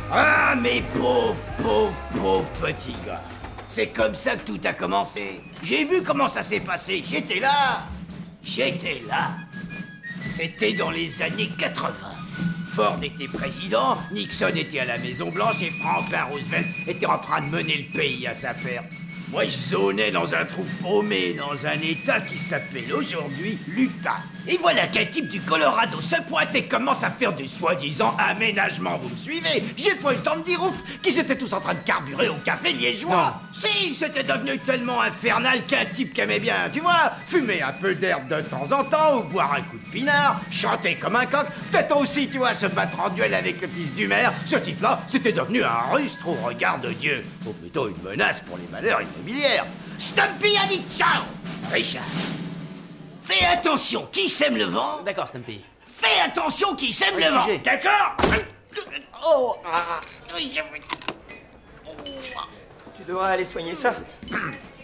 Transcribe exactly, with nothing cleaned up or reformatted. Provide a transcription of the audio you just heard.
Ah, mes pauvres, pauvres, pauvres petits gars. C'est comme ça que tout a commencé. J'ai vu comment ça s'est passé. J'étais là. J'étais là. C'était dans les années quatre-vingt. Ford était président, Nixon était à la Maison-Blanche et Franklin Roosevelt était en train de mener le pays à sa perte. Moi, je zonais dans un trou paumé dans un état qui s'appelle aujourd'hui l'Utah. Et voilà qu'un type du Colorado se pointe et commence à faire du soi-disant aménagement, vous me suivez? J'ai pas eu le temps de dire ouf qu'ils étaient tous en train de carburer au café liégeois. Non. Si, c'était devenu tellement infernal qu'un type qui aimait bien, tu vois, fumer un peu d'herbe de temps en temps ou boire un coup de pinard, chanter comme un coq, peut-être aussi, tu vois, se battre en duel avec le fils du maire. Ce type-là, c'était devenu un rustre au regard de Dieu, ou plutôt une menace pour les valeurs immobilières. Stumpy a dit ciao. Richard, fais attention, qui sème le vent? D'accord, Stumpy. Fais attention, qui sème le vent, d'accord? Oh, Tu devrais aller soigner ça.